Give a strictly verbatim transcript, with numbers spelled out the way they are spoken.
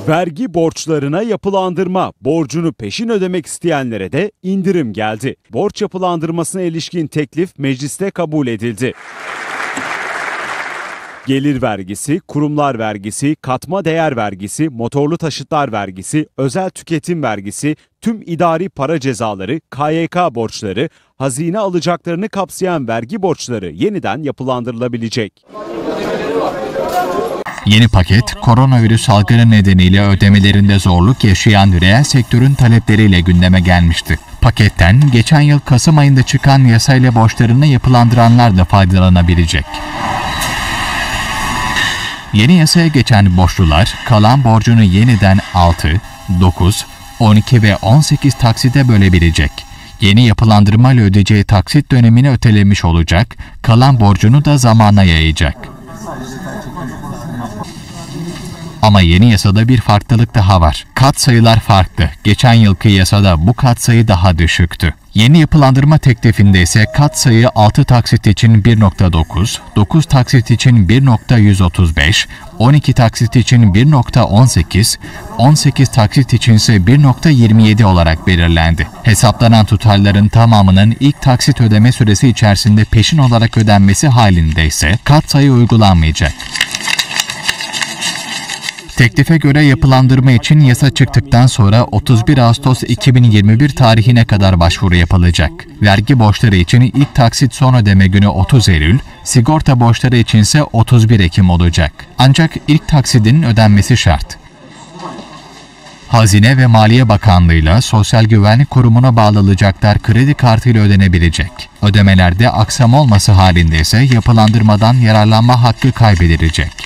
Vergi borçlarına yapılandırma, borcunu peşin ödemek isteyenlere de indirim geldi. Borç yapılandırmasına ilişkin teklif mecliste kabul edildi. Gelir vergisi, kurumlar vergisi, katma değer vergisi, motorlu taşıtlar vergisi, özel tüketim vergisi, tüm idari para cezaları, K Y K borçları, hazine alacaklarını kapsayan vergi borçları yeniden yapılandırılabilecek. Yeni paket, koronavirüs salgını nedeniyle ödemelerinde zorluk yaşayan reel sektörün talepleriyle gündeme gelmişti. Paketten geçen yıl Kasım ayında çıkan yasayla borçlarını yapılandıranlar da faydalanabilecek. Yeni yasaya geçen borçlular, kalan borcunu yeniden altı, dokuz, on iki ve on sekiz taksite bölebilecek. Yeni yapılandırmayla ödeyeceği taksit dönemini ötelemiş olacak, kalan borcunu da zamana yayacak. Ama yeni yasada bir farklılık daha var. Katsayılar farklı. Geçen yılki yasada bu katsayı daha düşüktü. Yeni yapılandırma teklifinde ise katsayı altı taksit için bir nokta dokuz, dokuz taksit için bir nokta yüz otuz beş, on iki taksit için bir nokta on sekiz, on sekiz taksit için ise bir nokta yirmi yedi olarak belirlendi. Hesaplanan tutarların tamamının ilk taksit ödeme süresi içerisinde peşin olarak ödenmesi halinde ise katsayı uygulanmayacak. Teklife göre yapılandırma için yasa çıktıktan sonra otuz bir Ağustos iki bin yirmi bir tarihine kadar başvuru yapılacak. Vergi borçları için ilk taksit son ödeme günü otuz Eylül, sigorta borçları içinse otuz bir Ekim olacak. Ancak ilk taksidin ödenmesi şart. Hazine ve Maliye Bakanlığı'yla Sosyal Güvenlik Kurumu'na bağlı alacaklar kredi kartıyla ödenebilecek. Ödemelerde aksam olması halinde ise yapılandırmadan yararlanma hakkı kaybedilecek.